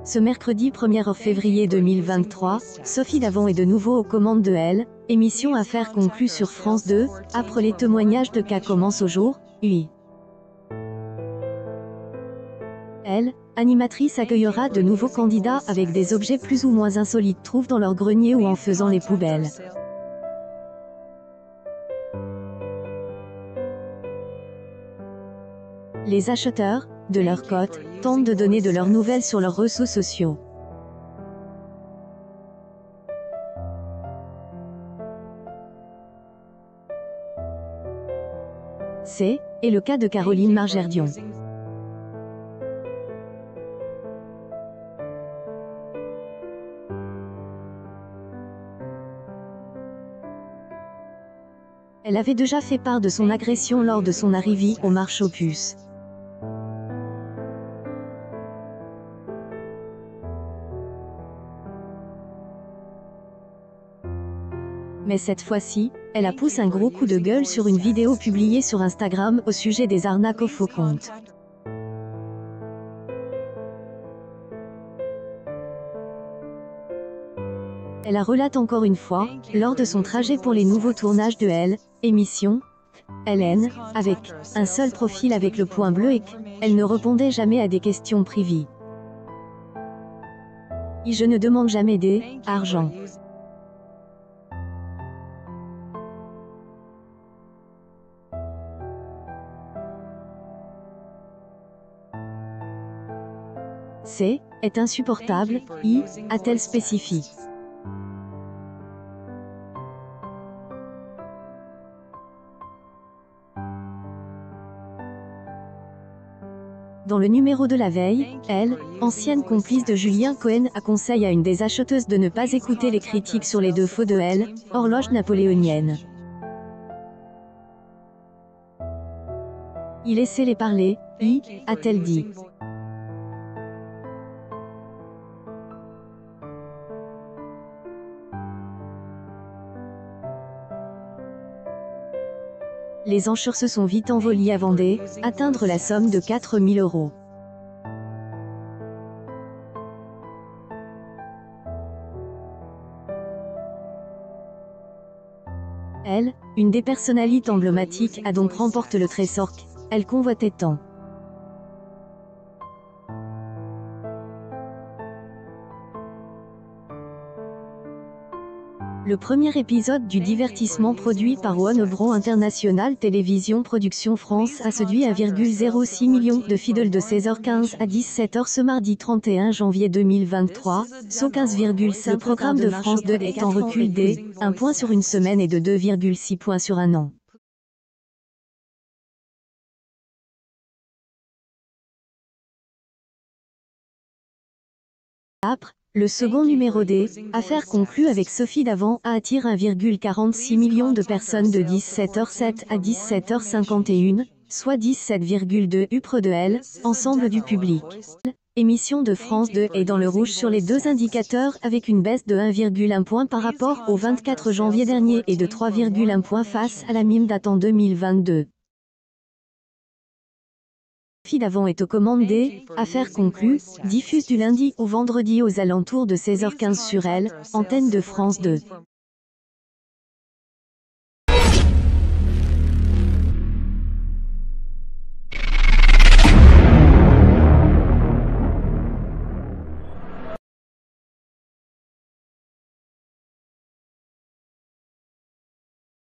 Ce mercredi 1er février 2023, Sophie Davant est de nouveau aux commandes de Elle, émission Affaires conclue sur France 2, après les témoignages de cas commencent au jour, oui. Elle, animatrice accueillera de nouveaux candidats avec des objets plus ou moins insolites trouvent dans leur grenier ou en faisant les poubelles. Les acheteurs, de leur côté, tentent de donner de leurs nouvelles sur leurs réseaux sociaux. C'est le cas de Caroline Margerdion. Elle avait déjà fait part de son agression lors de son arrivée au marché aux puces. Mais cette fois-ci, elle a poussé un gros coup de gueule sur une vidéo publiée sur Instagram au sujet des arnaques aux faux comptes. Elle a relaté encore une fois, lors de son trajet pour les nouveaux tournages de Elle, émission, Hélène, avec un seul profil avec le point bleu et qu'elle ne répondait jamais à des questions privées. Et je ne demande jamais d'argent. Est insupportable, a-t-elle spécifié. Dans le numéro de la veille, Elle, ancienne complice de Julien Cohen, conseille à une des acheteuses de ne pas écouter les critiques sur les défauts de Elle, horloge napoléonienne. Laissez-les parler, a-t-elle dit. Les enchères se sont vite envolées avant d'atteindre la somme de 4 000 €. Elle, une des personnalités emblématiques, a donc remporté le trésor qu'elle convoitait tant. Le premier épisode du divertissement produit par One International Télévision Production France a séduit 1,06 million de fidèles de 16h15 à 17h ce mardi 31 janvier 2023, soit 15,5. Le programme de France 2 est en recul d'1 point sur une semaine et de 2,6 points sur un an. Après le second numéro Affaires conclues avec Sophie Davant attire 1,46 million de personnes de 17h07 à 17h51, soit 17,2% de Elle, ensemble du public. Émission de France 2 est dans le rouge sur les deux indicateurs avec une baisse de 1,1 point par rapport au 24 janvier dernier et de 3,1 points face à la même date en 2022. Sophie Davant est aux commandes des Affaires conclues, diffuse du lundi au vendredi aux alentours de 16h15 sur Elle, antenne de France 2.